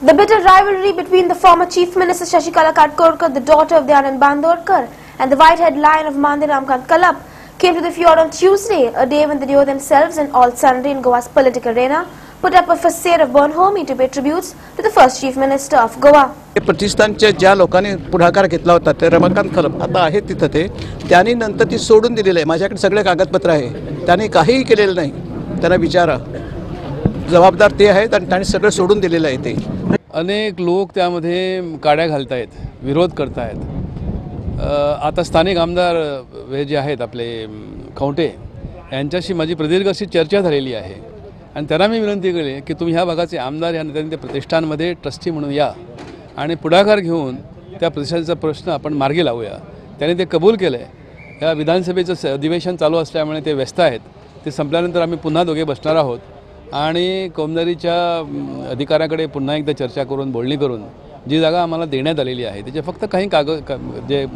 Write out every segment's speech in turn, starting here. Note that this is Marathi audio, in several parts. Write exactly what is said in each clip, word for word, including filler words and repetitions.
The bitter rivalry between the former Chief Minister Sashikala Kakodkar, the daughter of Dayanand Bandodkar, and the white-haired lion of Mandrem Ramakant Khalap came to the feud on Tuesday, a day when the duo themselves and all sundry in Goa's political arena put up a facade of bonhomie to pay tributes to the first Chief Minister of Goa. प्रतिष्ठानचे ज्या लोकांनी पुढाकार घेतला होता ते रमाकांत खलप आता आहे तिथे ते त्यांनी नंतर ती सोडून दिलेली आहे. माझ्याकडे सगळे कागदपत्र आहे. त्यांनी काहीही केलेलं नाही. त्यांना विचारा, जबाबदार ते आहेत आणि त्यांनी सगळं सोडून दिलेलं आहे. ते अनेक लोक त्यामध्ये काड्या घालतायत, विरोध करतायत. आता स्थानिक आमदार हे जे आहेत आपले खवटे यांच्याशी माझी प्रदीर्घ अशी चर्चा झालेली आहे आणि त्यांना मी विनंती केली की तुम्ही ह्या भागाचे आमदार या नेत्यांनी ते प्रतिष्ठानमध्ये ट्रस्टी म्हणून या आणि पुढाकार घेऊन त्या प्रतिष्ठानचा प्रश्न आपण मार्गी लावूया. त्यांनी ते कबूल केलं आहे. या विधानसभेचं अधिवेशन चालू असल्यामुळे ते व्यस्त आहेत. ते संपल्यानंतर आम्ही पुन्हा दोघे बसणार आहोत आणि कौमदारीच्या अधिकाऱ्याकडे पुन्हा एकदा चर्चा करून बोलणी करून जी जागा आम्हाला देण्यात आलेली आहे त्याचे फक्त काही कागद जे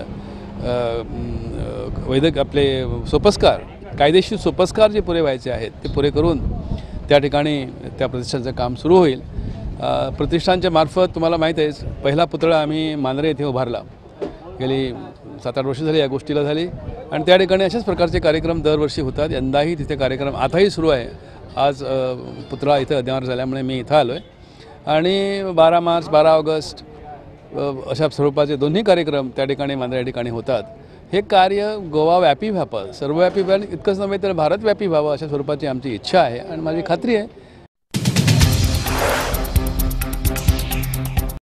वैद्यक आपले सोपस्कार कायदेशीर सोपस्कार जे पुरे व्हायचे आहेत ते पुरे करून त्या ठिकाणी त्या प्रतिष्ठानचं काम सुरू होईल. प्रतिष्ठानच्या मार्फत तुम्हाला माहीत आहे पहिला पुतळा आम्ही मांद्रे येथे उभारला. गेली सात आठ वर्ष झाली या गोष्टीला झाली आणि त्या ठिकाणी अशाच प्रकारचे कार्यक्रम दरवर्षी होतात. यंदाही तिथे कार्यक्रम आताही सुरू आहे. आज पुतळा इथं अद्यावर झाल्यामुळे मी इथं आलो आहे आणि बारा मार्च बारा ऑगस्ट अशा स्वरूपाचे दोन्ही कार्यक्रम त्या ठिकाणी मांद्रे या ठिकाणी होतात. हे कार्य गोवाव्यापी व्हावं, सर्वव्यापी व्हावं, इतकंच नव्हे तर भारतव्यापी व्हावं अशा स्वरूपाची आमची इच्छा आहे आणि माझी खात्री आहे